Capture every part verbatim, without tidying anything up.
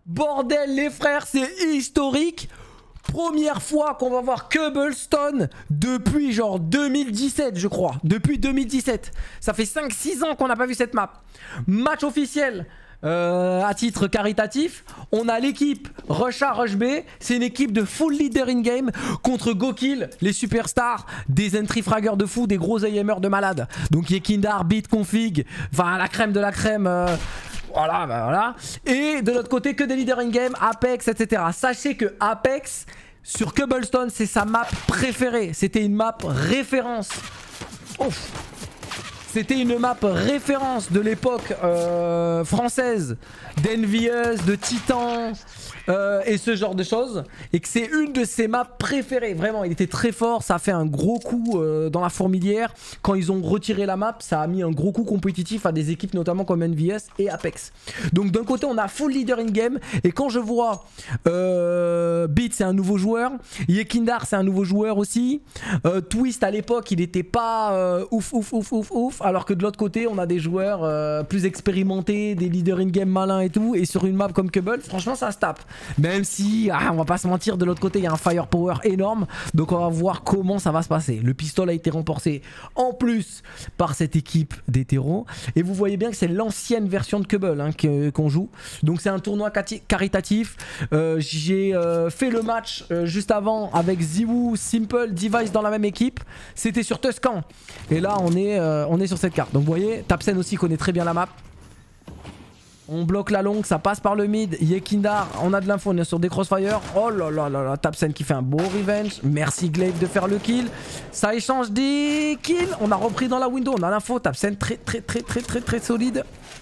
Bordel les frères, c'est historique. Première fois qu'on va voir Cobblestone depuis genre deux mille dix-sept je crois. Depuis deux mille dix-sept. Ça fait cinq six ans qu'on n'a pas vu cette map. Match officiel. Euh, à titre caritatif, on a l'équipe Rush A, Rush B. C'est une équipe de full leader in-game contre Gokil, les superstars, des entry fraggers de fou, des gros aimers de malade. Donc Yekindar, Beat, Config, enfin la crème de la crème. Euh, voilà, bah voilà. Et de l'autre côté, que des leaders in-game, Apex, et cetera. Sachez que Apex, sur Cobblestone, c'est sa map préférée. C'était une map référence. Ouf. C'était une map référence de l'époque euh, française, d'Envious, de Titan euh, et ce genre de choses. Et que c'est une de ses maps préférées. Vraiment, il était très fort. Ça a fait un gros coup euh, dans la fourmilière. Quand ils ont retiré la map, ça a mis un gros coup compétitif à des équipes notamment comme Envious et Apex. Donc d'un côté, on a full leader in-game. Et quand je vois euh, Beat, c'est un nouveau joueur. Yekindar, c'est un nouveau joueur aussi. Euh, Twist, à l'époque, il n'était pas euh, ouf, ouf, ouf, ouf, ouf. Alors que de l'autre côté, on a des joueurs euh, plus expérimentés, des leaders in-game malins et tout. Et sur une map comme Cobble, franchement, ça se tape. Même si, ah, on va pas se mentir, de l'autre côté, il y a un firepower énorme. Donc on va voir comment ça va se passer. Le pistolet a été renforcé en plus par cette équipe d'hétéros. Et vous voyez bien que c'est l'ancienne version de Cobble hein, qu'on joue. Donc c'est un tournoi caritatif. Euh, J'ai euh, fait le match euh, juste avant avec Ziwu, Simple, Device dans la même équipe. C'était sur Tuscan. Et là, on est, euh, on est sur cette carte. Donc vous voyez, Tapsen aussi connaît très bien la map. On bloque la longue, ça passe par le mid. Yekindar, on a de l'info, on est sur des crossfire. Oh là là là là, Tapsen qui fait un beau revenge. Merci Glaive de faire le kill. Ça échange des kills. On a repris dans la window, on a l'info. Tapsen très très très très très très solide.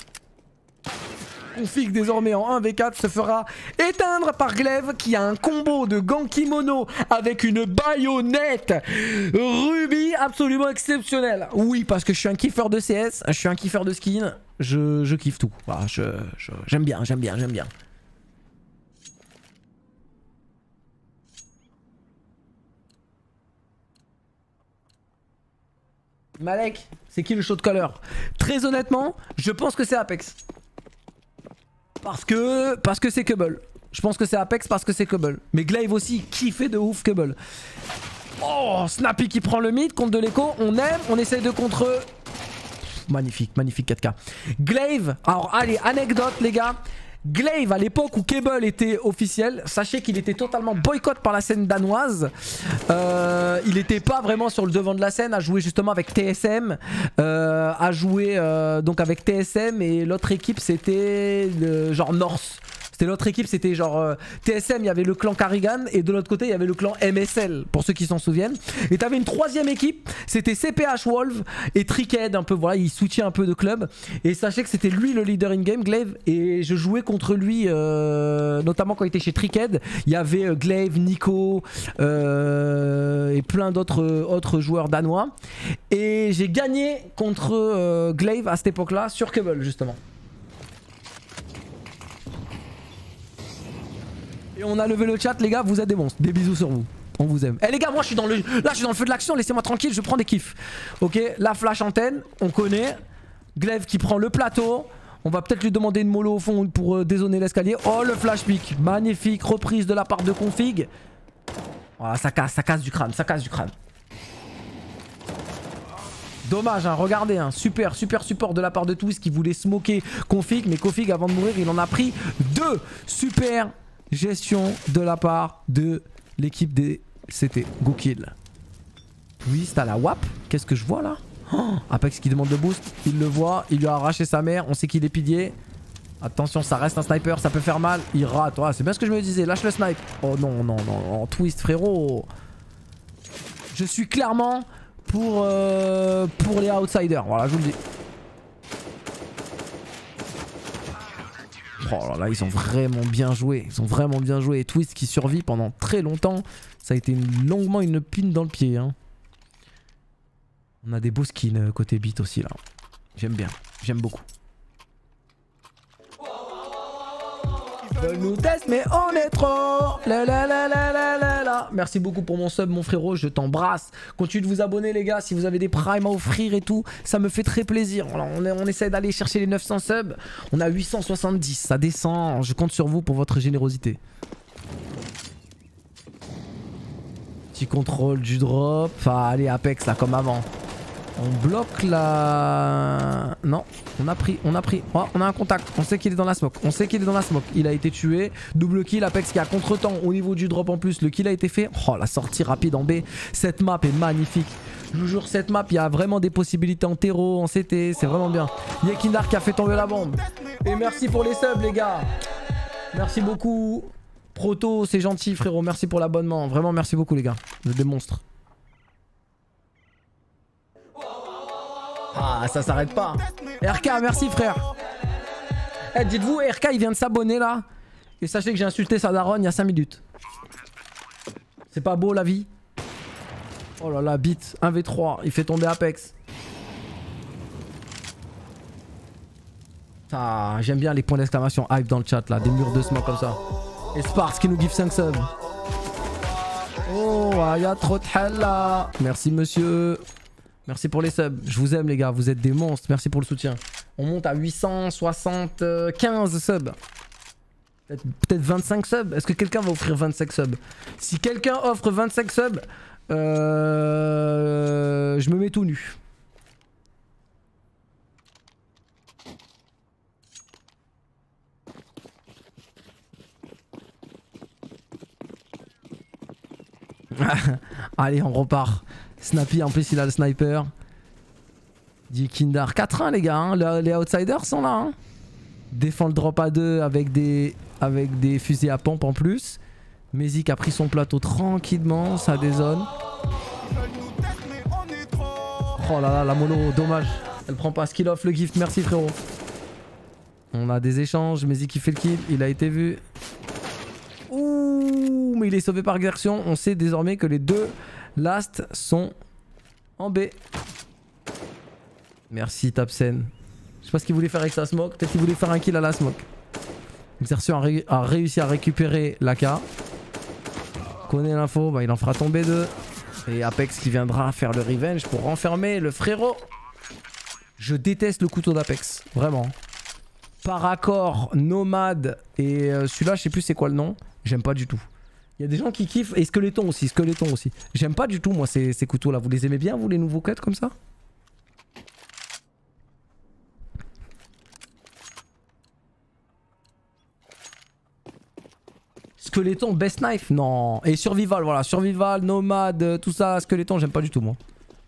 Config désormais en un v quatre se fera éteindre par Glaive qui a un combo de Gankimono avec une baïonnette Ruby absolument exceptionnel. Oui, parce que je suis un kiffeur de C S, je suis un kiffeur de skin, je, je kiffe tout. Voilà, je, je, j'aime bien, j'aime bien, j'aime bien. Malek, c'est qui le shot caller? Très honnêtement, je pense que c'est Apex. Parce que parce que c'est Cobble. Je pense que c'est Apex parce que c'est Cobble. Mais Glaive aussi kiffait de ouf Cobble. Oh, Snappy qui prend le mid contre de l'écho. On aime, on essaye de contre... Magnifique, magnifique quatre K. Glaive, alors allez, anecdote les gars. Glaive à l'époque où Cobble était officiel, sachez qu'il était totalement boycott par la scène danoise. Euh, il n'était pas vraiment sur le devant de la scène, à jouer justement avec T S M, euh, à jouer euh, donc avec T S M et l'autre équipe c'était genre North. C'était l'autre équipe, c'était genre euh, T S M, il y avait le clan Carrigan et de l'autre côté il y avait le clan M S L pour ceux qui s'en souviennent. Et t'avais une troisième équipe, c'était C P H Wolf et Trickhead un peu, voilà, il soutient un peu de club. Et sachez que c'était lui le leader in-game, Glaive, et je jouais contre lui euh, notamment quand il était chez Trickhead. Il y avait euh, Glaive, Nico euh, et plein d'autres euh, autres joueurs danois. Et j'ai gagné contre euh, Glaive à cette époque-là sur Cobble justement. Et on a levé le chat les gars, vous êtes des monstres, des bisous sur vous, on vous aime. Eh les gars, moi je suis dans le, là je suis dans le feu de l'action, laissez-moi tranquille, je prends des kiffs. Ok, la flash antenne, on connaît. Glaive qui prend le plateau. On va peut-être lui demander une mollo au fond pour euh, dézoner l'escalier. Oh le flash pick, magnifique reprise de la part de Config. Voilà, ça casse, ça casse du crâne, ça casse du crâne. Dommage, hein, regardez, hein, super, super support de la part de Twist qui voulait smoker Config. Mais Config avant de mourir, il en a pris deux. Super gestion de la part de l'équipe des C T. Go kill. Twist à la W A P. Qu'est-ce que je vois là? Oh, Apex qui demande le boost. Il le voit. Il lui a arraché sa mère. On sait qu'il est pilier. Attention, ça reste un sniper. Ça peut faire mal. Il rate. Ouais, c'est bien ce que je me disais. Lâche le snipe. Oh non, non, non. non. Twist, frérot. Je suis clairement pour, euh, pour les outsiders. Voilà, je vous le dis. Oh là là, ils ont vraiment bien joué. Ils ont vraiment bien joué. Et Twist qui survit pendant très longtemps. Ça a été une, longuement une pine dans le pied. Hein. On a des beaux skins côté beat aussi là. J'aime bien. J'aime beaucoup. Veulent nous tester, mais on est trop. La la la la la la la. Merci beaucoup pour mon sub, mon frérot. Je t'embrasse. Continuez de vous abonner, les gars. Si vous avez des primes à offrir et tout, ça me fait très plaisir. Alors, on, est, on essaie d'aller chercher les neuf cents subs. On a huit cent soixante-dix. Ça descend. Je compte sur vous pour votre générosité. Petit contrôle du drop. Enfin, allez, Apex, là, comme avant. On bloque la... Non, on a pris, on a pris. Oh, on a un contact. On sait qu'il est dans la smoke. On sait qu'il est dans la smoke. Il a été tué. Double kill. Apex qui a contre-temps au niveau du drop en plus. Le kill a été fait. Oh, la sortie rapide en B. Cette map est magnifique. Je vous jure, cette map, il y a vraiment des possibilités en terreau, en C T. C'est vraiment bien. Yekindar qui a fait tomber la bombe. Et merci pour les subs, les gars. Merci beaucoup. Proto, c'est gentil, frérot. Merci pour l'abonnement. Vraiment, merci beaucoup, les gars. Vous êtes des monstres. Ah, ça s'arrête pas. R K, merci frère. Eh, hey, dites-vous, R K il vient de s'abonner là. Et sachez que j'ai insulté sa daronne il y a cinq minutes. C'est pas beau la vie. Oh là là, beat. un v trois. Il fait tomber Apex. Ah, j'aime bien les points d'exclamation hype dans le chat là. Des murs de smoke comme ça. Et Sparks qui nous give cinq subs. Oh, il y a trop de hell là. Merci monsieur. Merci pour les subs. Je vous aime les gars, vous êtes des monstres. Merci pour le soutien. On monte à huit cent soixante-quinze subs. Peut-être peut-être vingt-cinq subs. Est-ce que quelqu'un va offrir vingt-cinq subs? Si quelqu'un offre vingt-cinq subs, euh... je me mets tout nu. Allez, on repart. Snappy, en plus il a le sniper. Yekindar. quatre un les gars, hein. le, les outsiders sont là. Hein. Défend le drop à deux avec des, avec des fusils à pompe en plus. Mezik a pris son plateau tranquillement, ça dézone. Oh là là, la mono, dommage. Elle prend pas skill off le gift, merci frérot. On a des échanges, Mezik qui fait le kill, il a été vu. Ouh, mais il est sauvé par exertion. On sait désormais que les deux last sont en B. Merci Tapsen. Je sais pas ce qu'il voulait faire avec sa smoke. Peut-être qu'il voulait faire un kill à la smoke. Exertion a, ré a réussi à récupérer l'A K. Connaît l'info, bah, il en fera tomber deux. Et Apex qui viendra faire le revenge pour renfermer le frérot. Je déteste le couteau d'Apex. Vraiment. Paracor, Nomade et euh, celui-là, je sais plus c'est quoi le nom. J'aime pas du tout. Il y a des gens qui kiffent. Et Skeleton aussi, Skeleton aussi. J'aime pas du tout moi ces, ces couteaux là. Vous les aimez bien vous les nouveaux cuts comme ça? Skeleton, best knife? Non. Et Survival, voilà. Survival, Nomade, tout ça. Skeleton, j'aime pas du tout moi.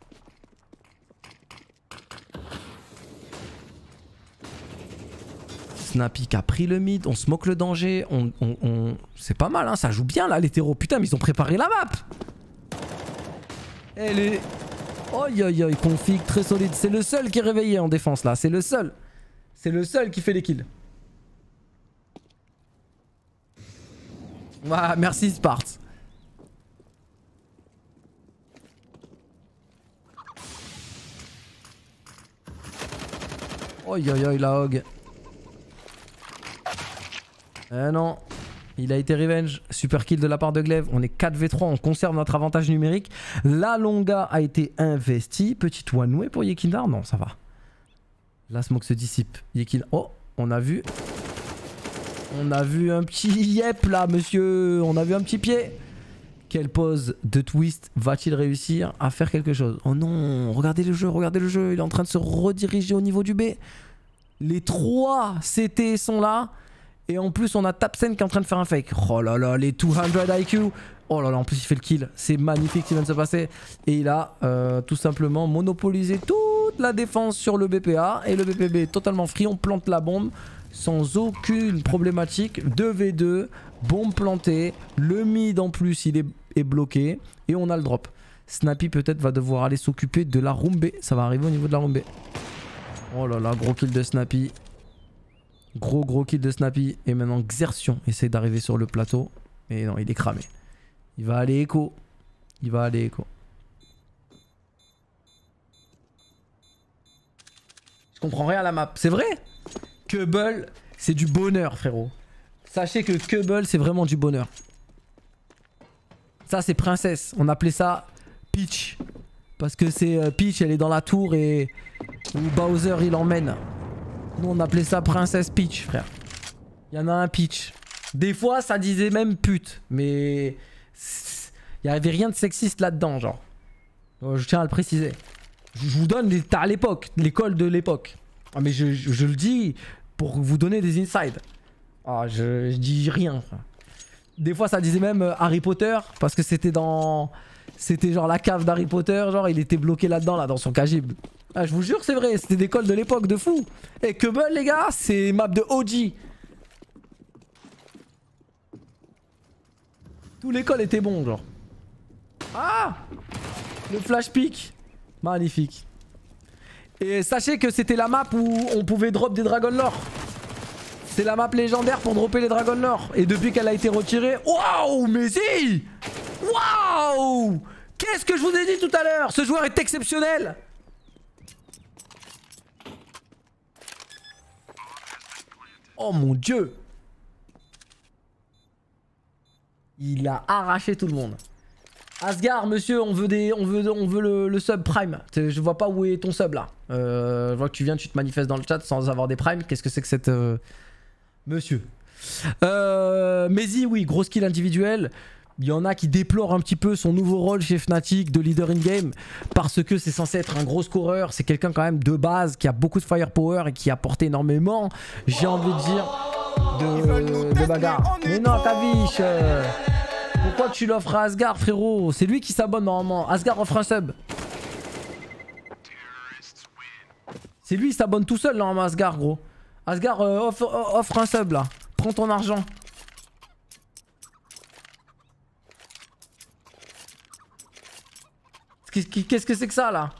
Snappy qui a pris le mid, on smoke le danger, on, on, on... c'est pas mal hein, ça joue bien là les terreaux, putain mais ils ont préparé la map. Elle est... Oi oi oi, config très solide, c'est le seul qui est réveillé en défense là, c'est le seul. C'est le seul qui fait les kills. Ah, merci Spart. Oi oi oi la hog. Euh non, il a été revenge. Super kill de la part de Glaive. On est quatre v trois, on conserve notre avantage numérique. La longa a été investie. Petite one way pour Yekindar. Non, ça va. La smoke se dissipe. Yekindar. Oh, on a vu. On a vu un petit yep là, monsieur. On a vu un petit pied. Quelle pose de twist va-t-il réussir à faire quelque chose? Oh non, regardez le jeu, regardez le jeu. Il est en train de se rediriger au niveau du B. Les trois C T sont là. Et en plus on a Tapsen qui est en train de faire un fake. Oh là là, les deux cents I Q. Oh là là, en plus il fait le kill. C'est magnifique ce qui vient de se passer. Et il a euh, tout simplement monopolisé toute la défense sur le B P A. Et le B P B est totalement free. On plante la bombe sans aucune problématique. deux v deux, bombe plantée. Le mid en plus il est, est bloqué. Et on a le drop. Snappy peut-être va devoir aller s'occuper de la room B. Ça va arriver au niveau de la room B. Oh là là, gros kill de Snappy. Gros gros kill de Snappy. Et maintenant Xertion essaie d'arriver sur le plateau. Et non, il est cramé. Il va aller écho. Il va aller écho. Je comprends rien à la map. C'est vrai? Cubble, c'est du bonheur frérot. Sachez que Cubble, c'est vraiment du bonheur. Ça, c'est princesse. On appelait ça Peach. Parce que c'est euh, Peach, elle est dans la tour et où Bowser, il emmène. Nous, on appelait ça princesse Peach, frère. Il y en a un Peach. Des fois, ça disait même pute. Mais il n'y avait rien de sexiste là-dedans, genre. Je tiens à le préciser. Je vous donne les... à l'époque, l'école de l'époque. Ah, mais je, je, je le dis pour vous donner des insides. Ah, je, je dis rien, frère. Des fois, ça disait même euh, Harry Potter, parce que c'était dans... C'était genre la cave d'Harry Potter, genre il était bloqué là-dedans, là, dans son cagib. Ah, je vous jure, c'est vrai, c'était des cols de l'époque, de fou. Et Cubble, les gars, c'est map de O G. Tous les cols étaient bons, genre. Ah, le flash pick. Magnifique. Et sachez que c'était la map où on pouvait drop des Dragon Lore. C'est la map légendaire pour dropper les Dragon Lore. Et depuis qu'elle a été retirée... Waouh, mais si! Waouh! Qu'est-ce que je vous ai dit tout à l'heure? Ce joueur est exceptionnel! Oh mon dieu! Il a arraché tout le monde. Asgard, monsieur, on veut des, on veut, on veut le, le sub prime. Je vois pas où est ton sub là. Euh, je vois que tu viens, tu te manifestes dans le chat sans avoir des primes. Qu'est-ce que c'est que cette... Euh... Monsieur. Euh, Mezi, oui, gros skill individuel. Il y en a qui déplorent un petit peu son nouveau rôle chez Fnatic de leader in-game parce que c'est censé être un gros scoreur. C'est quelqu'un quand même de base qui a beaucoup de firepower et qui apporte énormément, j'ai envie de dire, de, de bagarre. Mais non, Kavish, euh, pourquoi tu l'offres à Asgard, frérot? C'est lui qui s'abonne normalement. Asgard offre un sub. C'est lui qui s'abonne tout seul normalement, Asgard, gros. Asgard euh, offre, offre un sub là. Prends ton argent. Qu'est-ce que c'est que ça là?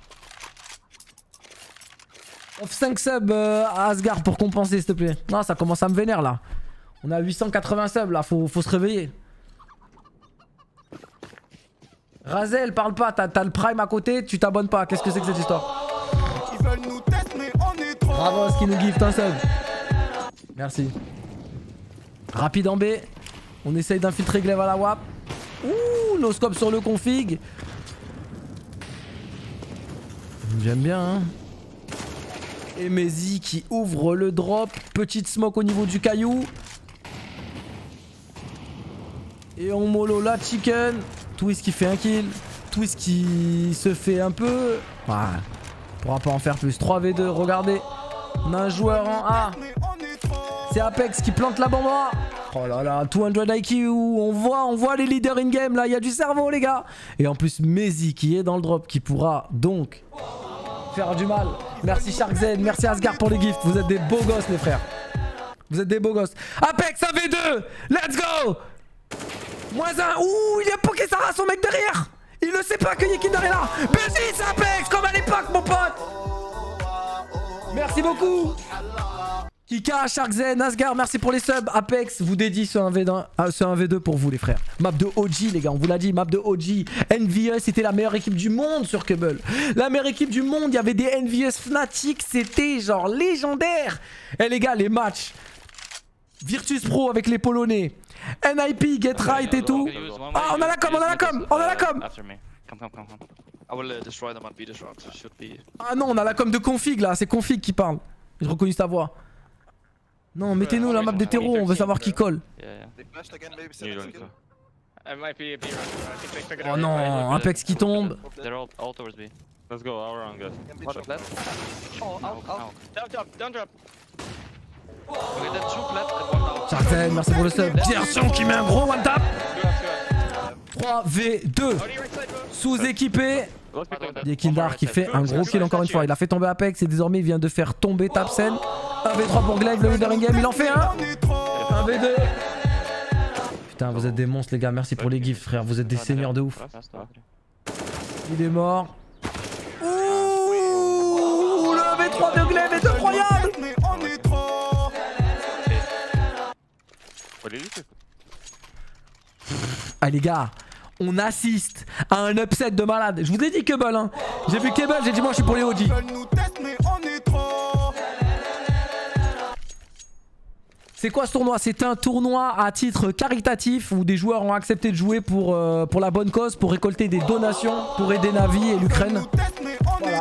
Offre cinq subs euh, à Asgard pour compenser s'il te plaît. Non, ça commence à me vénère là. On a huit cent quatre-vingts subs là, faut, faut se réveiller. Razel, parle pas, t'as le prime à côté, tu t'abonnes pas. Qu'est-ce que c'est que cette histoire? Bravo, ce qui nous gift un sub. Merci. Rapide en B. On essaye d'infiltrer Glaive à la W A P. Ouh, no scope sur le config. J'aime bien, hein. Et Mezi qui ouvre le drop. Petite smoke au niveau du caillou. Et on mollo la chicken. Twist qui fait un kill. Twist qui se fait un peu. Ouais. On pourra pas en faire plus. trois v deux, regardez. On a un joueur en A. C'est Apex qui plante la bombe. Oh là là, deux cents I Q. On voit, on voit les leaders in-game là. Il y a du cerveau, les gars. Et en plus, Mezi qui est dans le drop. Qui pourra donc faire du mal. Merci SharkZ. Merci Asgard pour les gifts. Vous êtes des beaux gosses, les frères. Vous êtes des beaux gosses. Apex un v deux. Let's go. Moins un. Ouh, il a poké Sarah, son mec derrière. Il ne sait pas que Yekin est là. Merci, c'est Apex, comme à l'époque, mon pote. Merci beaucoup. Kika, SharkZen, Asgard, merci pour les subs. Apex vous dédie ce un v deux pour vous, les frères. Map de O G, les gars, on vous l'a dit, map de O G. N V S, c'était la meilleure équipe du monde sur Cubble. La meilleure équipe du monde, il y avait des N V S Fnatic, c'était genre légendaire. Eh les gars, les matchs. Virtus Pro avec les Polonais. N I P, Get Right et tout. Ah, on a la com, on a la com, on a la com. Ah non, on a la com de config là, c'est config qui parle. J'ai reconnu sa voix. Non, mettez-nous la map des terreaux, on veut savoir qui colle. Oh non, Apex qui tombe. SharkZen, merci pour le sub. Pierre qui met un gros one tap. trois v deux. Sous-équipé. Yekindar qui fait un gros kill encore une fois. Il a fait tomber Apex et désormais il vient de faire tomber Tapsen. un v trois pour Glaive, le leader in game. Il en fait un. un v deux. Putain, vous êtes des monstres, les gars. Merci pour les gifs, frère. Vous êtes des seigneurs de ouf. Il est mort. Ouh, le un v trois de Glaive est incroyable. Ah les gars, on assiste à un upset de malade. Je vous ai dit Cubble, hein. J'ai vu Cubble, j'ai dit moi je suis pour les O G. C'est quoi ce tournoi? C'est un tournoi à titre caritatif où des joueurs ont accepté de jouer pour, euh, pour la bonne cause, pour récolter des donations, pour aider Navi et l'Ukraine. Voilà.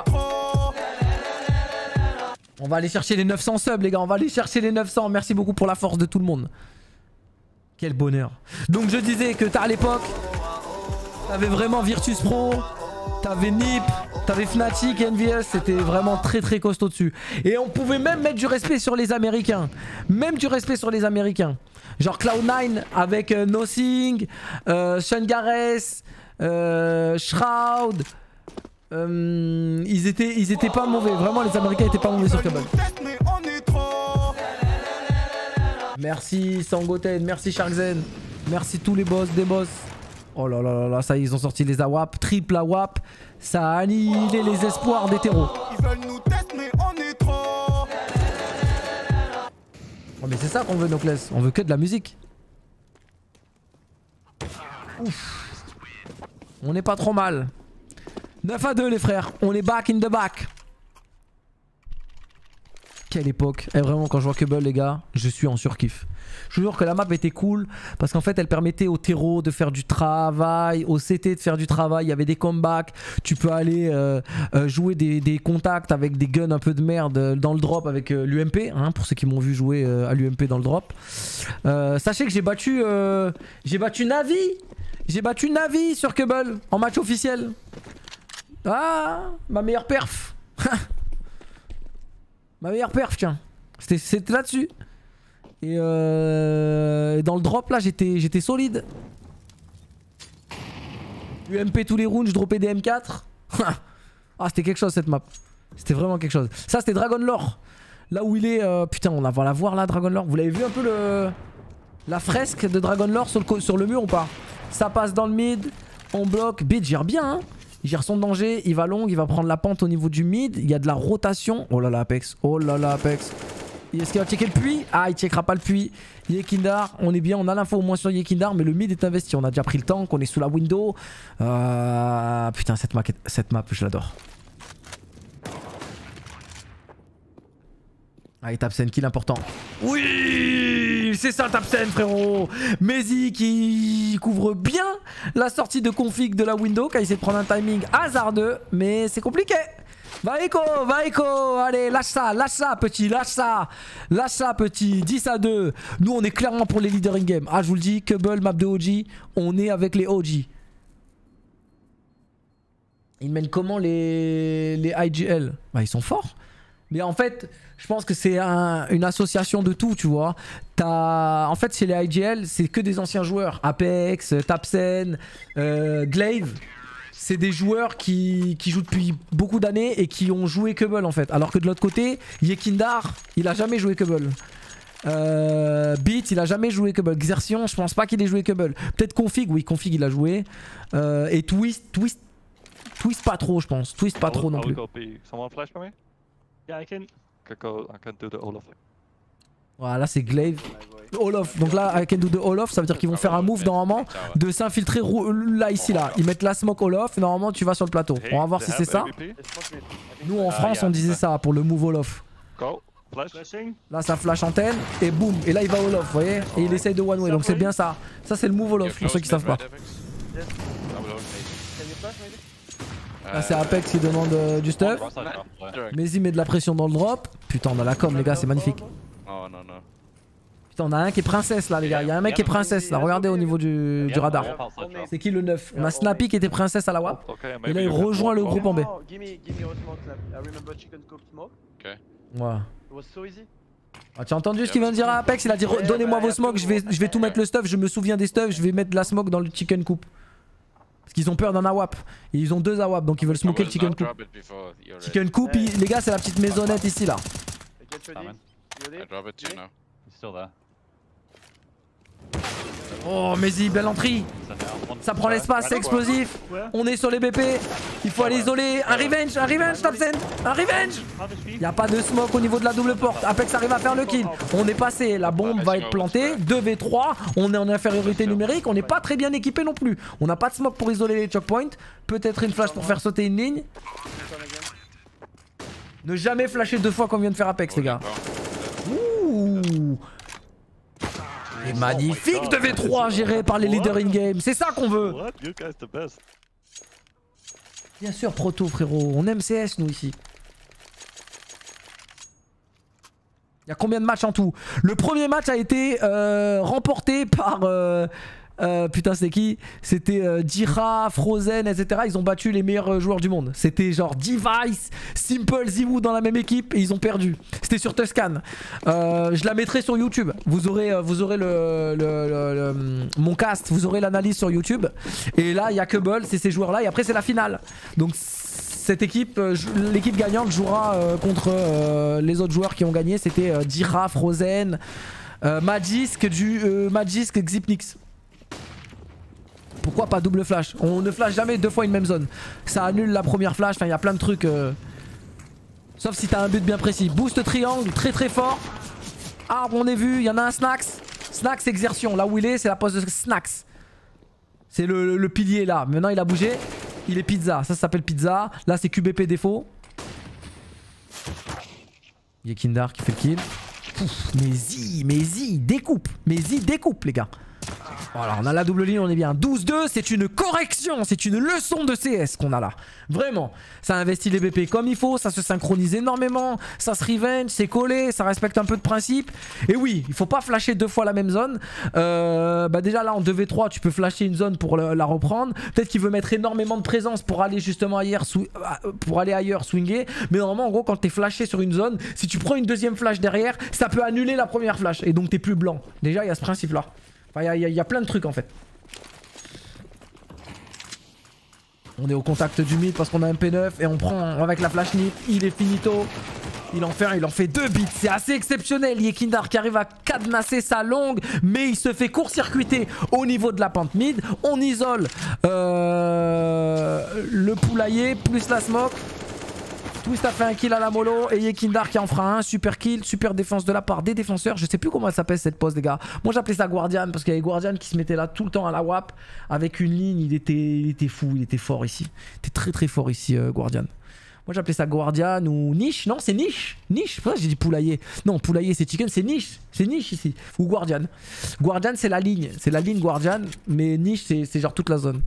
On va aller chercher les neuf cents subs les gars, on va aller chercher les neuf cents. Merci beaucoup pour la force de tout le monde. Quel bonheur. Donc je disais que t'as à l'époque, t'avais vraiment Virtus Pro, t'avais Nip, t'avais Fnatic, N V S, c'était vraiment très très costaud dessus. Et on pouvait même mettre du respect sur les Américains. Même du respect sur les Américains. Genre Cloud nine avec euh, Nothing, euh, Shungares, euh, Shroud. Euh, ils, étaient, ils étaient pas mauvais. Vraiment les Américains étaient pas mauvais sur Cobble. Merci Sangoten, merci Sharkzen. Merci tous les boss des boss. Oh là là là là, ça y est, ils ont sorti les A W A P, triple A W A P. Ça a annihilé les espoirs des terreaux. Ils veulent nous tester, mais on est trop. Oh mais c'est ça qu'on veut Nocles, on veut que de la musique. Ouf. On n'est pas trop mal. neuf à deux les frères, on est back in the back. Quelle époque. Et vraiment quand je vois Cobble les gars, je suis en surkiff. Je vous jure que la map était cool parce qu'en fait elle permettait au terreau de faire du travail, au C T de faire du travail, il y avait des comebacks, tu peux aller euh, euh, jouer des, des contacts avec des guns un peu de merde dans le drop avec euh, l'U M P, hein, pour ceux qui m'ont vu jouer euh, à l'U M P dans le drop. Euh, sachez que j'ai battu, euh, j'ai battu Navi, j'ai battu Navi sur Cobble en match officiel. Ah, ma meilleure perf. Ma meilleure perf tiens, c'était là-dessus. Et euh, dans le drop là j'étais j'étais solide. U M P tous les rounds, je droppais des M quatre. Ah c'était quelque chose cette map. C'était vraiment quelque chose. Ça c'était Dragon Lore. Là où il est, euh, putain on va la voir là Dragon Lore. Vous l'avez vu un peu le la fresque de Dragon Lore sur le, sur le mur ou pas? Ça passe dans le mid, on bloque. Bid gère bien hein. Il gère son danger, il va long, il va prendre la pente au niveau du mid. Il y a de la rotation. Oh là là Apex, oh là là Apex. Est-ce qu'il va checker le puits? Ah, il checkera pas le puits. Yekindar, on est bien, on a l'info au moins sur Yekindar, mais le mid est investi. On a déjà pris le tank, on est sous la window. Euh... Putain, cette map, cette map je l'adore. Allez, Tapsen, kill important. Oui, c'est ça Tapsen, frérot. Mezi qui couvre bien la sortie de config de la window, qui a essayé de prendre un timing hasardeux, mais c'est compliqué. Va Echo, va Echo, allez lâche ça, lâche ça petit, lâche ça, lâche ça petit, dix à deux. Nous on est clairement pour les leaders in game. Ah je vous le dis, Cobble, map de O G, on est avec les O G. Ils mènent comment les, les I G L? Bah ils sont forts. Mais en fait, je pense que c'est un, une association de tout, tu vois. As, en fait chez les I G L, c'est que des anciens joueurs. Apex, Tapsen, euh, Glaive. C'est des joueurs qui, qui jouent depuis beaucoup d'années et qui ont joué Cobble en fait. Alors que de l'autre côté, Yekindar, il a jamais joué Cobble. Euh, Beat, il a jamais joué Cobble. Xertion, je pense pas qu'il ait joué Cobble. Peut-être Config, oui, Config il a joué. Euh, et Twist, Twist, Twist pas trop, je pense. Twist pas trop non plus. Voilà, c'est Glaive. All-off. Donc là, I can do the all-off, ça veut dire qu'ils vont faire un move normalement de s'infiltrer là, ici, là. Ils mettent la smoke all-off, normalement tu vas sur le plateau. On va voir si c'est ça. Nous en France, on disait ça pour le move all-off. Là, ça flash antenne et boum. Et là, il va all-off, vous voyez. Et il essaye de one-way, donc c'est bien ça. Ça, c'est le move all-off pour ceux qui savent pas. Là, c'est Apex qui demande euh, du stuff. Mezi met de la pression dans le drop. Putain, on a la com, les gars, c'est magnifique. Putain, on a un qui est princesse là, les gars. Il y a un mec qui est princesse là. Regardez au niveau du, du radar. C'est qui le neuf? On a Snappy qui était princesse à la W A P. Et là, il rejoint le groupe en B. Ouais. Ah, tu as entendu ce qu'il vient de dire à Apex? Il a dit donnez-moi vos smokes, je vais, je vais tout mettre le stuff. Je me souviens des stuff, je vais mettre de la smoke dans le chicken coop. Parce qu'ils ont peur d'un A W A P. Et ils ont deux A W A P donc ils veulent smoker le chicken coop. Chicken coop, il, les gars, c'est la petite maisonnette ici là. Oh Mezi, belle entrée. Ça prend l'espace, c'est explosif. On est sur les B P. Il faut aller isoler. Un revenge, un revenge Tapsen. Un revenge. Il n'y a pas de smoke au niveau de la double porte. Apex arrive à faire le kill. On est passé, la bombe va être plantée. deux v trois, on est en infériorité numérique. On n'est pas très bien équipé non plus. On n'a pas de smoke pour isoler les choke points. Peut-être une flash pour faire sauter une ligne. Ne jamais flasher deux fois comme vient de faire Apex les gars. Ouh. Et magnifique deux v trois géré par les leaders in-game. C'est ça qu'on veut. Bien sûr, Proto, frérot. On aime C S, nous, ici. Il y a combien de matchs en tout? Le premier match a été euh, remporté par... Euh, euh, putain, c'est qui? C'était euh, Jira, Frozen, et cetera. Ils ont battu les meilleurs joueurs du monde. C'était genre Device, Simple, Ziwoo dans la même équipe et ils ont perdu. C'était sur Tuscan. Euh, je la mettrai sur YouTube. Vous aurez, vous aurez le, le, le, le mon cast, vous aurez l'analyse sur YouTube. Et là, il y a Cubble, c'est ces joueurs-là. Et après, c'est la finale. Donc, cette équipe, l'équipe gagnante jouera euh, contre euh, les autres joueurs qui ont gagné. C'était euh, Jira, Frozen, euh, Magisk, du, euh, Magisk, Xipnix. Pourquoi pas double flash? On ne flash jamais deux fois une même zone. Ça annule la première flash. Enfin, il y a plein de trucs. Euh... Sauf si t'as un but bien précis. Boost triangle, très très fort. Arbre, on est vu. Il y en a un Snacks. Snacks exertion. Là où il est, c'est la pose de Snacks. C'est le, le, le pilier là. Maintenant, il a bougé. Il est pizza. Ça, ça s'appelle pizza. Là, c'est Q B P défaut. Il y a Kindar qui fait le kill. Pouf, mais Zi, mais Zi, découpe. Mais Zi, découpe, les gars. Voilà, on a la double ligne, on est bien. douze deux, c'est une correction, c'est une leçon de C S qu'on a là. Vraiment, ça investit les B P comme il faut, ça se synchronise énormément, ça se revenge, c'est collé, ça respecte un peu de principe. Et oui, il faut pas flasher deux fois la même zone. Euh, bah déjà là en deux v trois, tu peux flasher une zone pour le, la reprendre. Peut-être qu'il veut mettre énormément de présence pour aller justement ailleurs, pour aller ailleurs swinguer. Mais normalement, en gros, quand t'es flashé sur une zone, si tu prends une deuxième flash derrière, ça peut annuler la première flash. Et donc t'es plus blanc. Déjà, il y a ce principe-là. Il y, y, y a plein de trucs en fait. On est au contact du mid parce qu'on a un P neuf et on prend avec la flash nip. Il est finito. Il en fait un, il en fait deux bits. C'est assez exceptionnel. Yekindar qui arrive à cadenasser sa longue, mais il se fait court-circuiter au niveau de la pente mid. On isole euh, le poulailler plus la smoke. Twist a fait un kill à la mollo et Yekindar qui en fera un. Super kill, super défense de la part des défenseurs. Je sais plus comment elle s'appelle cette pose, les gars. Moi j'appelais ça Guardian parce qu'il y avait Guardian qui se mettait là tout le temps à la W A P avec une ligne. Il était, il était fou, il était fort ici. Il était très très fort ici, euh, Guardian. Moi j'appelais ça Guardian ou Niche. Non, c'est Niche. Niche. Pourquoi j'ai dit poulailler? Non, poulailler c'est chicken, c'est Niche. C'est Niche ici. Ou Guardian. Guardian c'est la ligne. C'est la ligne Guardian. Mais Niche c'est genre toute la zone.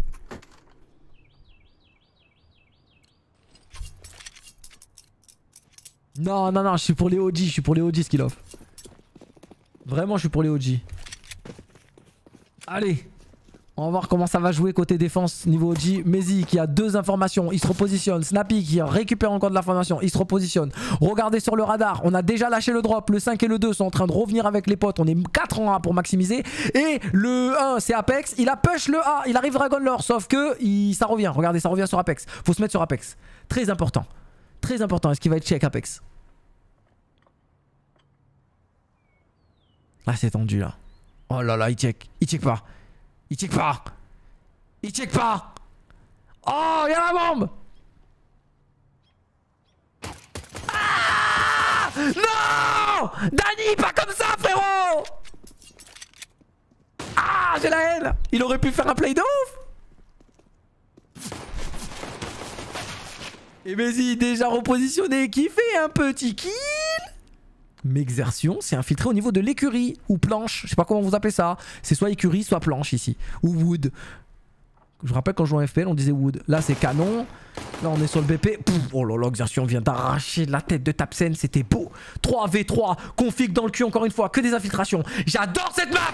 Non, non, non, je suis pour les O G, je suis pour les O G Skill Off. Vraiment, je suis pour les O G. Allez, on va voir comment ça va jouer côté défense niveau O G. Mezi qui a deux informations, il se repositionne. Snappy qui récupère encore de l'information, il se repositionne. Regardez sur le radar, on a déjà lâché le drop. Le cinq et le deux sont en train de revenir avec les potes. On est quatre en A pour maximiser. Et le un, c'est Apex. Il a push le A, il arrive Dragon Lore. Sauf que il, ça revient, regardez, ça revient sur Apex. Faut se mettre sur Apex. Très important. Très important, est-ce qu'il va être check Apex? Ah, c'est tendu là. Oh là là, il check. Il check pas. Il check pas. Il check pas. Oh, il y a la bombe. Ah non Dani, pas comme ça, frérot. Ah, j'ai la haine. Il aurait pu faire un play de ouf. Et Mezi déjà repositionné qui fait un petit kill. M'exertion, c'est infiltré au niveau de l'écurie ou planche. Je sais pas comment vous appelez ça. C'est soit écurie, soit planche ici. Ou wood. Je rappelle quand je jouais en F P L, on disait wood. Là, c'est canon. Là, on est sur le B P. Pouf, oh là là, Exertion vient d'arracher la tête de Tapsen. C'était beau. trois v trois. Config dans le cul encore une fois. Que des infiltrations. J'adore cette map.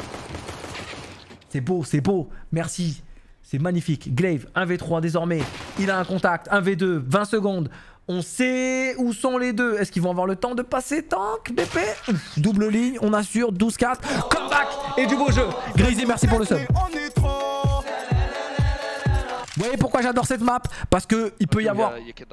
C'est beau, c'est beau. Merci. C'est magnifique. Glaive, un v trois désormais. Il a un contact. un v deux, vingt secondes. On sait où sont les deux. Est-ce qu'ils vont avoir le temps de passer tank, B P? Ouf, double ligne, on assure. douze quatre. Comeback et du beau jeu. Grizzly, merci pour le sub. Vous voyez pourquoi j'adore cette map? Parce que il peut y avoir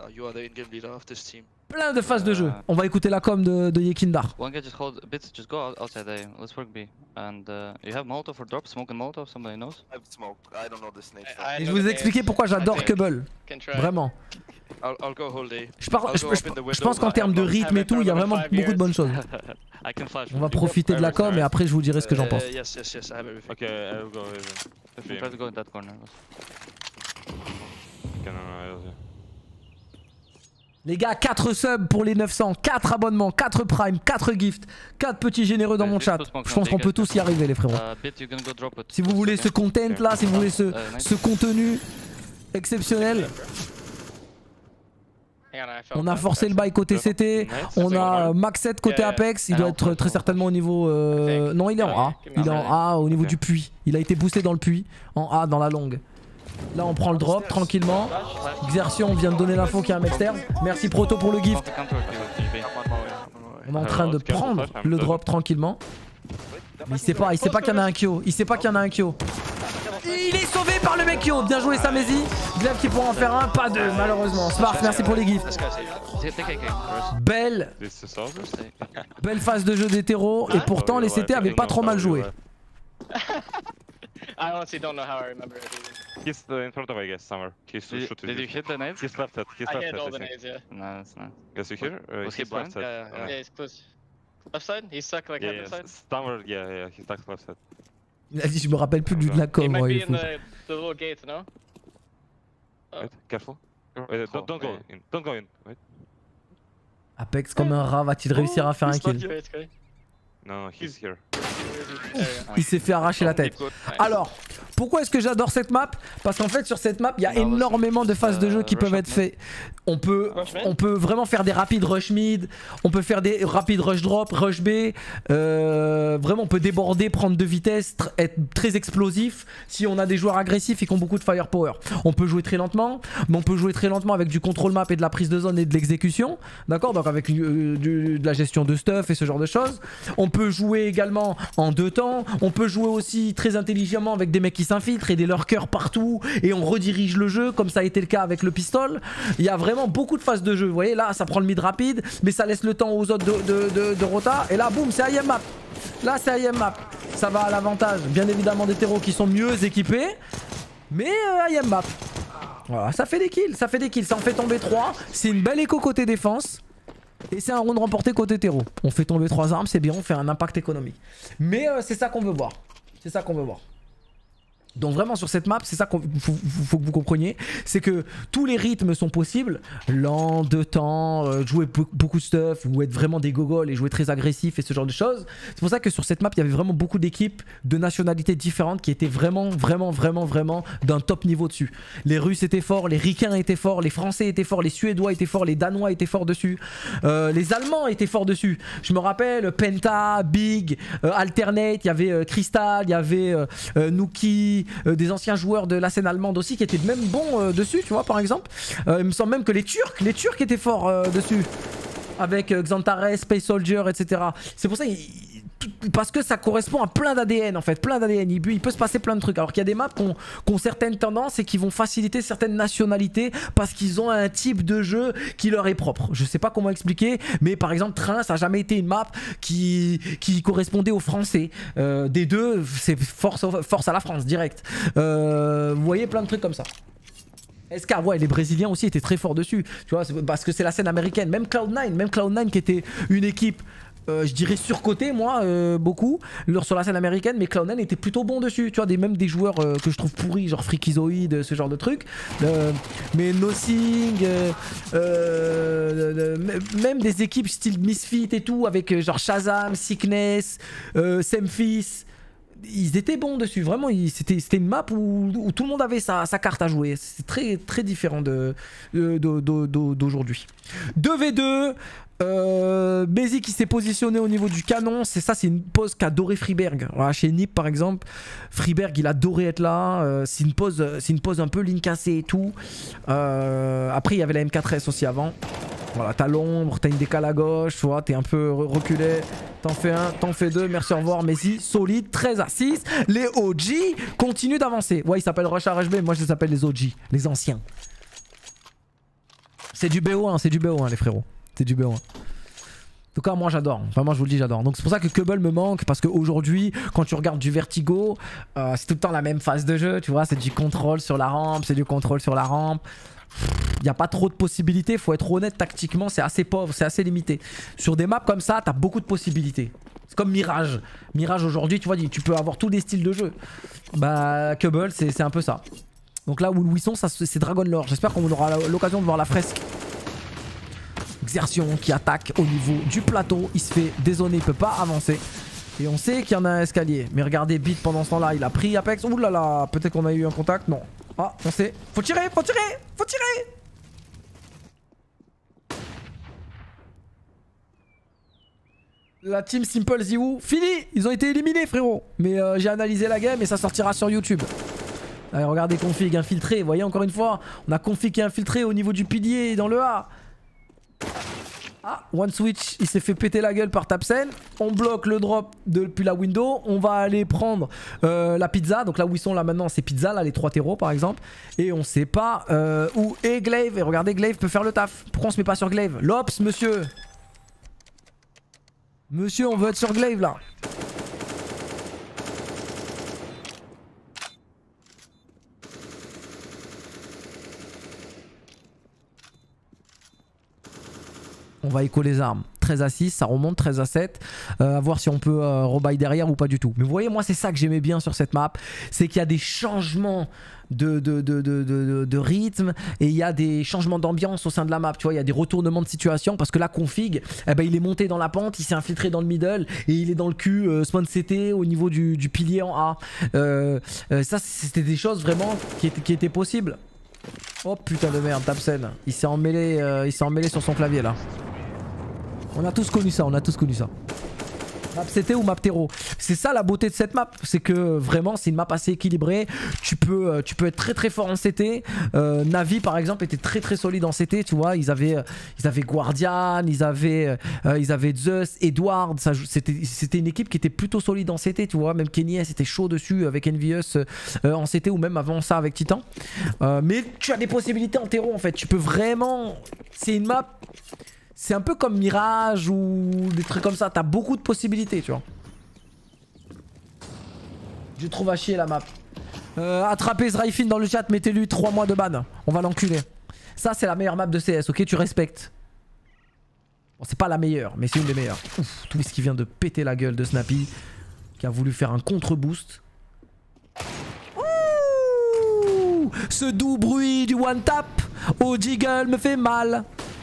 plein de phases de jeu. On va écouter la com de, de Yekindar. One guy just hold a bit, just go outside A. Let's work B. And uh, you have Molotov for drop, smoke and Molotov, somebody knows? I've smoked. I don't know the snake. Et je vais vous expliquer pourquoi j'adore Cubble. Vraiment. I'll, I'll go hold A. Je, par, je, je, je pense qu'en termes de rythme et tout, il y a vraiment beaucoup de bonnes choses. On va profiter de la com et après je vous dirai ce que j'en pense. Yes, yes, yes, I have everything. Okay, I'll go over. Try to go in that corner. Okay, no, no, I don't see. Les gars, quatre subs pour les neuf cents, quatre abonnements, quatre prime, quatre gifts, quatre petits généreux dans mon chat. Je pense qu'on peut tous y arriver les frérots. Si vous voulez ce content là, si vous voulez ce, ce contenu exceptionnel. On a forcé le bail côté C T, on a Max sept côté Apex, il doit être très certainement au niveau... Euh... Non, il est en A, il est en A au niveau du puits. Il a été boosté dans le puits, en A dans la longue. Là on prend le drop tranquillement. Xertion vient de donner l'info qu'il y a un externe. Merci Proto pour le gift. On est en train de prendre le drop tranquillement. Mais il sait pas, il sait pas qu'il y en a un Kyo. Il sait pas qu'il y en a un Kyo. Il est sauvé par le mec Kyo. Bien joué Samezi. Glaive qui pourra en faire un, pas deux malheureusement. Smart, merci pour les gifts. Belle Belle phase de jeu d'hétéro. Et pourtant les C T avaient pas trop mal joué. I honestly don't know how I remember it. He's uh, in front of, I guess, somewhere. He's Did, shooting. did you hit the nades? He's left it. He's I left hit it. all I the think. nades, yeah. Nice, nice. Yes, you hear? Uh, Was he he's blind? left it. Yeah, yeah, yeah, he's close. Left side? He's stuck like Yeah, head yeah, side? somewhere, yeah, yeah, he's stuck left side. Il a dit je me rappelle plus du de la He com. might Ouais, be il est in fou. the, the little gate, no? Oh. Wait, careful. Wait, don't, don't go in. Don't go in. Wait. Apex comme un rat, va-t-il réussir à faire un kill? Great, great. No, he's here. Il s'est fait arracher la tête. Alors, pourquoi est-ce que j'adore cette map? Parce qu'en fait sur cette map il y a énormément de phases de jeu qui peuvent être faites. On peut, on peut vraiment faire des rapides rush mid, on peut faire des rapides rush drop, rush B. Euh, vraiment on peut déborder, prendre de vitesse, être très explosif si on a des joueurs agressifs et qui ont beaucoup de firepower. On peut jouer très lentement, mais on peut jouer très lentement avec du contrôle map et de la prise de zone et de l'exécution. D'accord, donc avec euh, du, de la gestion de stuff et ce genre de choses. On peut jouer également en deux temps. On peut jouer aussi très intelligemment avec des mecs qui s'infiltrent et des lurkers partout et on redirige le jeu comme ça a été le cas avec le pistol. Il y a vraiment beaucoup de phases de jeu. Vous voyez là ça prend le mid rapide mais ça laisse le temps aux autres de, de, de, de rota et là boum c'est I M map. Là c'est I M map. Ça va à l'avantage bien évidemment des terreaux qui sont mieux équipés mais euh, I M map. Voilà, ça fait des kills, ça fait des kills, ça en fait tomber trois. C'est une belle écho côté défense. Et c'est un round remporté côté terreau. On fait tomber trois armes, c'est bien, on fait un impact économique. Mais euh, c'est ça qu'on veut voir. C'est ça qu'on veut voir. Donc vraiment sur cette map, c'est ça qu'il faut, faut que vous compreniez. C'est que tous les rythmes sont possibles. Lent, deux temps, euh, jouer beaucoup de stuff, ou être vraiment des gogoles et jouer très agressif et ce genre de choses. C'est pour ça que sur cette map, il y avait vraiment beaucoup d'équipes de nationalités différentes qui étaient vraiment, vraiment, vraiment, vraiment d'un top niveau dessus. Les Russes étaient forts, les Ricains étaient forts, les Français étaient forts, les Suédois étaient forts, les Danois étaient forts dessus. Euh, les Allemands étaient forts dessus. Je me rappelle Penta, Big, euh, Alternate, il y avait euh, Crystal, il y avait euh, euh, Nuki. Euh, des anciens joueurs de la scène allemande aussi qui étaient même bons euh, dessus, tu vois, par exemple. Euh, il me semble même que les Turcs, les Turcs étaient forts euh, dessus. Avec euh, Xantares, Space Soldier, et cetera. C'est pour ça, il, parce que ça correspond à plein d'A D N en fait, plein d'A D N. Il, il peut se passer plein de trucs. Alors qu'il y a des maps qui ont, qui ont certaines tendances et qui vont faciliter certaines nationalités parce qu'ils ont un type de jeu qui leur est propre. Je sais pas comment expliquer, mais par exemple, Train, ça n'a jamais été une map qui, qui correspondait aux Français. Euh, des deux, c'est force, force à la France, direct. Euh, vous voyez plein de trucs comme ça. S K, ouais, les Brésiliens aussi étaient très forts dessus, tu vois, parce que c'est la scène américaine. Même Cloud nine, même Cloud nine qui était une équipe, euh, je dirais surcotée, moi, euh, beaucoup, sur la scène américaine, mais Cloud nine était plutôt bon dessus, tu vois, des, même des joueurs euh, que je trouve pourris, genre Freakizoid, ce genre de trucs. Euh, mais Nothing, euh, euh, même des équipes style Misfit et tout, avec euh, genre Shazam, Sickness, euh, Semphis. Ils étaient bons dessus, vraiment, c'était une map où, où tout le monde avait sa, sa carte à jouer. C'est très très différent d'aujourd'hui. deux v deux, euh, Bézi qui s'est positionné au niveau du canon. C'est ça, c'est une pose qu'a adoré Freeberg. Voilà, chez Nip par exemple, Freeberg il a adoré être là. Euh, c'est une pose, c'est une pose un peu ligne cassée et tout. Euh, après il y avait la M quatre S aussi avant. Voilà, t'as l'ombre, t'as une décale à gauche, tu vois, t'es un peu reculé. T'en fais un, t'en fais deux, merci, au revoir, Messi, solide, treize à six. Les O G continuent d'avancer. Ouais, ils s'appellent Rush R H B, moi je les appelle les O G, les anciens. C'est du B O un, c'est du B O un, les frérots. C'est du B O un. En tout cas, moi j'adore. Vraiment, je vous le dis, j'adore. Donc c'est pour ça que Cubble me manque. Parce qu'aujourd'hui, quand tu regardes du Vertigo, euh, c'est tout le temps la même phase de jeu. Tu vois, c'est du contrôle sur la rampe, c'est du contrôle sur la rampe. Il n'y a pas trop de possibilités, faut être honnête, tactiquement c'est assez pauvre, c'est assez limité. Sur des maps comme ça, t'as beaucoup de possibilités. C'est comme Mirage. Mirage aujourd'hui, tu vois, tu peux avoir tous les styles de jeu. Bah, Cubble, c'est un peu ça. Donc là où ils sont, c'est Dragon Lore. J'espère qu'on aura l'occasion de voir la fresque Xertion qui attaque au niveau du plateau. Il se fait dézoner, il peut pas avancer. Et on sait qu'il y en a un escalier. Mais regardez, Beat pendant ce temps-là, il a pris Apex. Ouh là là, peut-être qu'on a eu un contact. Non. Ah, on sait. Faut tirer, faut tirer, faut tirer. La team Simple Ziwoo, fini. Ils ont été éliminés, frérot. Mais euh, j'ai analysé la game et ça sortira sur YouTube. Allez, regardez, config infiltré. Vous voyez, encore une fois, on a config qui est infiltré au niveau du pilier dans le A. Ah, One Switch, il s'est fait péter la gueule par Tapsen. On bloque le drop depuis la window. On va aller prendre euh, la pizza. Donc là où ils sont là maintenant, c'est pizza, là les trois terreaux par exemple. Et on sait pas euh, où est Glaive. Et regardez, Glaive peut faire le taf. Pourquoi on se met pas sur Glaive? Lops, monsieur. Monsieur, on veut être sur Glaive là. On va écho les armes. treize à six, ça remonte, treize à sept. Euh, à voir si on peut euh, rebuy derrière ou pas du tout. Mais vous voyez, moi, c'est ça que j'aimais bien sur cette map. C'est qu'il y a des changements de, de, de, de, de, de rythme et il y a des changements d'ambiance au sein de la map. Tu vois, il y a des retournements de situation parce que la config, eh ben, il est monté dans la pente, il s'est infiltré dans le middle et il est dans le cul euh, spawn C T au niveau du, du pilier en A. Euh, euh, ça, c'était des choses vraiment qui, qui étaient possibles. Oh putain de merde, Tapsen. Il s'est emmêlé, euh, il s'est emmêlé sur son clavier là. On a tous connu ça, on a tous connu ça. Map C T ou map terreau. C'est ça la beauté de cette map. C'est que vraiment c'est une map assez équilibrée. Tu peux, tu peux être très très fort en C T. Euh, Navi par exemple était très très solide en C T. Tu vois, ils avaient, ils avaient Guardian, ils avaient, euh, ils avaient Zeus, Edward. C'était une équipe qui était plutôt solide en C T. Tu vois, même Kenny S était chaud dessus avec Envious euh, en C T ou même avant ça avec Titan. Euh, mais tu as des possibilités en terreau en fait. Tu peux vraiment. C'est une map. C'est un peu comme Mirage ou des trucs comme ça. T'as beaucoup de possibilités, tu vois. Je trouve à chier la map. Euh, attrapez Zraifin dans le chat, mettez-lui trois mois de ban. On va l'enculer. Ça, c'est la meilleure map de C S, ok? Tu respectes. Bon, c'est pas la meilleure, mais c'est une des meilleures. Ouf, Twist qui vient de péter la gueule de Snappy. Qui a voulu faire un contre-boost. Ouh, ce doux bruit du one-tap au jiggle me fait mal.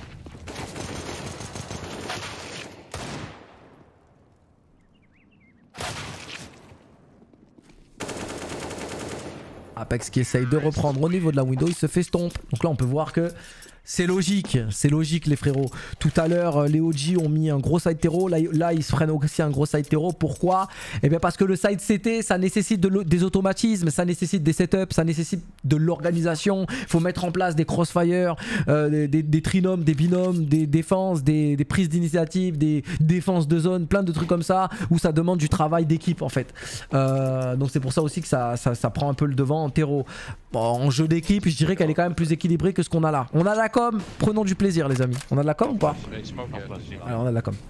Apex qui essaye de reprendre au niveau de la window, il se fait stomp. Donc là on peut voir que c'est logique, c'est logique les frérots. Tout à l'heure les O G ont mis un gros side terreau, là, là ils se freinent aussi un gros side terreau. Pourquoi? Eh bien parce que le side C T ça nécessite de des automatismes, ça nécessite des setups, ça nécessite de l'organisation. Il faut mettre en place des crossfire, euh, des, des, des trinômes, des binômes, des défenses, des, des prises d'initiative, des défenses de zone, plein de trucs comme ça où ça demande du travail d'équipe en fait. Euh, donc c'est pour ça aussi que ça, ça, ça prend un peu le devant en terreau. Bon, en jeu d'équipe je dirais qu'elle est quand même plus équilibrée que ce qu'on a là. On a la com, prenons du plaisir les amis. On a de la com ou pas? Alors on a de la com.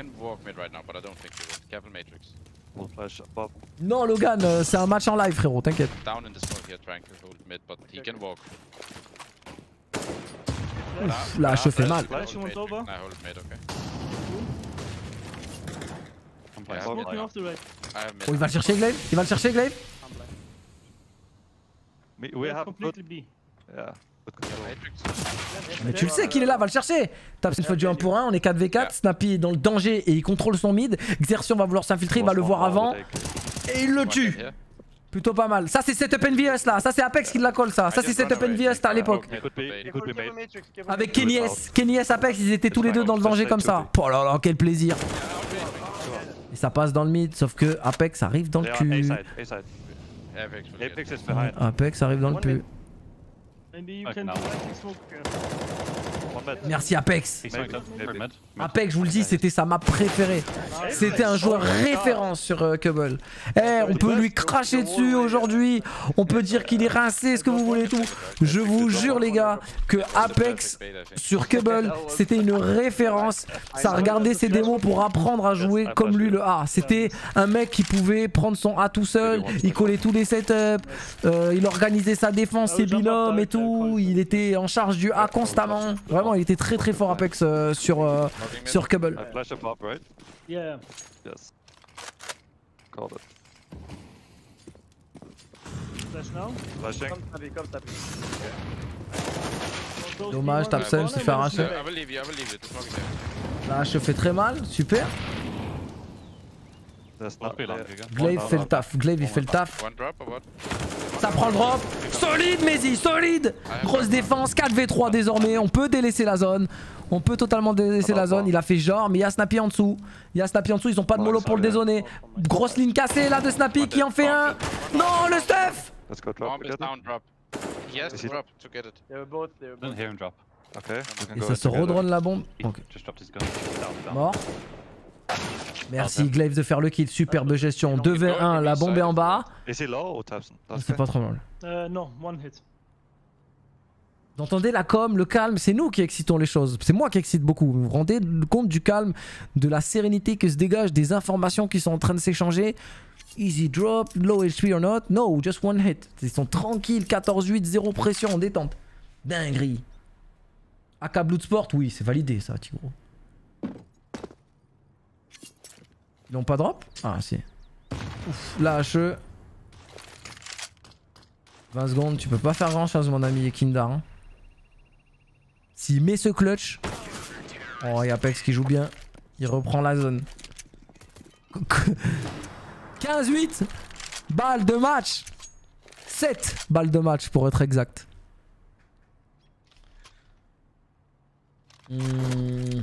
Non Logan, euh, c'est un match en live frérot, t'inquiète. Ouf, là je fais mal. Oh, il va le chercher Glaive? Il va le chercher Glaive? Mais tu le sais qu'il est là, va le chercher. Tape une fois du un pour un, on est quatre v quatre, Snappy est dans le danger et il contrôle son mid. Xertion va vouloir s'infiltrer, il va le voir avant. Et il le tue. Plutôt pas mal. Ça c'est setup Envious là, ça c'est Apex qui la colle ça. Ça c'est setup Envious à l'époque. Avec Kenny S. Kenny S Apex, ils étaient tous les deux dans le danger comme ça. Oh là là, quel plaisir. Et ça passe dans le mid, sauf que Apex arrive dans le cul. Apex arrive dans le cul. Merci Apex. Apex, je vous le dis, c'était sa map préférée. C'était un joueur référence sur euh, Cubble. Eh, on peut lui cracher dessus aujourd'hui. On peut dire qu'il est rincé, ce que vous voulez tout. Je vous jure les gars que Apex sur Cubble, c'était une référence. Ça regardait ses démos pour apprendre à jouer comme lui le A. C'était un mec qui pouvait prendre son A tout seul. Il collait tous les setups. Euh, il organisait sa défense, ses binômes et tout. Il était en charge du A constamment. Vraiment, il était très très fort Apex euh, sur, euh, sur Cubble. Flash up up, right? Yeah. Yes. Called it. Flash now. Flashing. Come Tabi, come Tabi. Dommage, Tapsen se fait arracher. I will leave you, I will leave you. The smoke is there. La hache fait très mal, super. There's Not not be long, there. Giga. Glaive fait le taf, Glaive il fait le taf. One drop or what? Ça prend le drop. Solide, Mezi, solide. Grosse défense, quatre v trois désormais. On peut délaisser la zone. On peut totalement délaisser la zone. Il a fait genre, mais il y a Snappy en dessous. Il y a Snappy en dessous, ils ont pas de mollo pour le dézoner. Grosse ligne cassée là de Snappy qui en fait un. Non, le stuff. Let's go drop Bomb is together. down drop. He has Is to it- drop to get it. They were both. They were both. Didn't hear him drop. Okay, we can Et go ça in se together. redrone la bombe. He Ok, just dropped his gun. Down, down. mort. Merci Glaive de faire le kill, superbe gestion. deux v un, la bombe est en bas. Is he low or Tapson? C'est pas trop mal. Uh, no, one hit. Vous entendez la com, le calme, c'est nous qui excitons les choses. C'est moi qui excite beaucoup. Vous vous rendez compte du calme, de la sérénité que se dégage, des informations qui sont en train de s'échanger. Easy drop, low H P or not? No, just one hit. Ils sont tranquilles, quatorze huit, zéro pression, en détente. Dinguerie. A K Bloodsport, oui, c'est validé ça, Tigro. Ils n'ont pas drop? Ah, si. Ouf, la H E. vingt secondes, tu peux pas faire grand chose, mon ami Kindar. Hein. S'il met ce clutch. Oh, et Apex qui joue bien. Il reprend la zone. quinze huit balles de match. sept balles de match pour être exact. Hmm.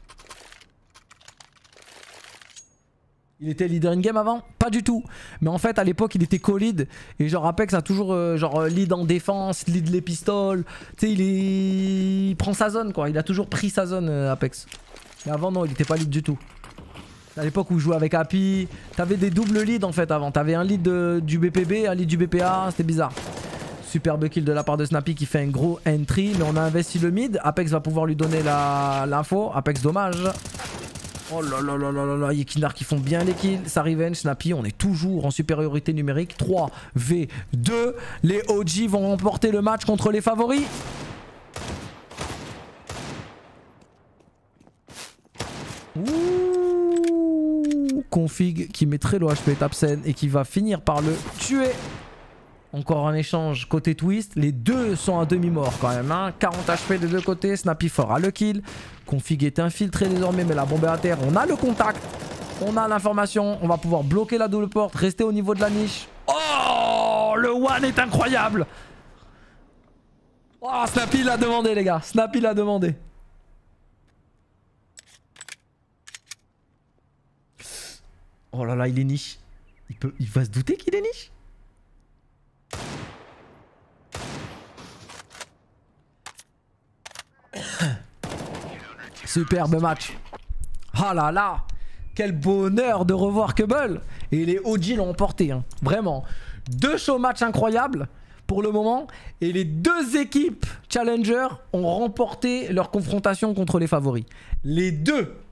Il était leader in-game avant? Pas du tout. Mais en fait, à l'époque, il était co-lead. Et genre, Apex a toujours euh, genre lead en défense, lead les pistoles. Tu sais, il est... il prend sa zone, quoi. Il a toujours pris sa zone, euh, Apex. Mais avant, non, il était pas lead du tout. À l'époque où je jouais avec Happy, t'avais des doubles leads en fait avant. T'avais un lead de, du B P B, un lead du B P A, c'était bizarre. Superbe kill de la part de Snappy qui fait un gros entry. Mais on a investi le mid. Apex va pouvoir lui donner l'info. Apex, dommage. Oh là là là là là là, Yekindar qui font bien les kills, ça revenge, Snappy, on est toujours en supériorité numérique, trois v deux, les O G vont remporter le match contre les favoris. Ouh, config qui met très low H P Tapsen et qui va finir par le tuer. Encore un échange côté twist. Les deux sont à demi-mort quand même. Hein. quarante H P des deux côtés. Snappy fera le kill. Config est infiltré désormais, mais la bombe est à terre. On a le contact. On a l'information. On va pouvoir bloquer la double porte. Rester au niveau de la niche. Oh, le one est incroyable. Oh, Snappy l'a demandé, les gars. Snappy l'a demandé. Oh là là, il est niche. Il, peut... il va se douter qu'il est niche. Superbe match. Ah là là, quel bonheur de revoir Cubble. Et les O G l'ont emporté, hein. Vraiment. Deux show matchs incroyables pour le moment. Et les deux équipes Challenger ont remporté leur confrontation contre les favoris. Les deux.